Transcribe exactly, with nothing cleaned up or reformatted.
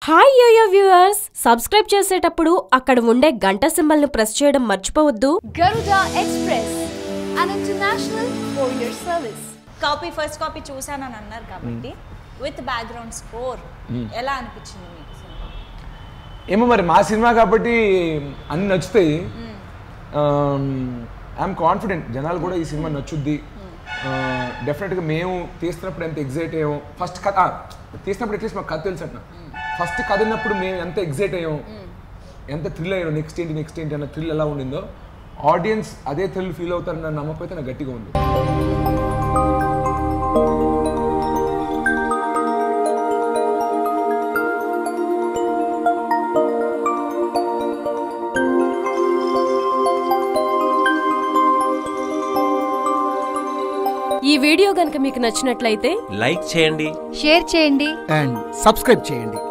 Hi yo-yo viewers, subscribe చేసేటప్పుడు అక్కడ ఉండే గంట సింబల్ ను ప్రెస్ చేయడం మర్చిపోవద్దు. Garuda Express, an international courier service. Copy first copy చూసానని అన్నారు కాబట్టి విత్ బ్యాక్గ్రౌండ్ స్కోర్ ఎలా అనిపించింది మీకు సినిమా? ఏమో మరి మా సినిమా కాబట్టి అన్ని నచ్చుతాయి. ఐఎమ్ కాన్ఫిడెంట్ జనాలు కూడా ఈ సినిమా నచ్చుద్ది. డెఫినెట్గా మేము తీస్తున్నప్పుడు ఎంత ఎగ్జైట్ అయ్యాము, ఫస్ట్ కథ తీసినప్పుడు అట్లీస్ట్ మాకు కథ తెలుసు అంట. ఫస్ట్ కథ ఉన్నప్పుడు మేము ఎంత ఎగ్జైట్ అయ్యాం, ఎంత థ్రిల్ అయ్యాం, నెక్స్ట్ ఏంటి నెక్స్ట్ ఏంటి అన్న థ్రిల్ ఎలా ఉండిందో ఆడియన్స్ అదే థ్రిల్ ఫీల్ అవుతారన్న నమ్మకం అయితే నాకు గట్టిగా ఉంది. ఈ వీడియో గనుక మీకు నచ్చినట్లయితే లైక్ చేయండి, షేర్ చేయండి అండ్ సబ్స్క్రైబ్ చేయండి.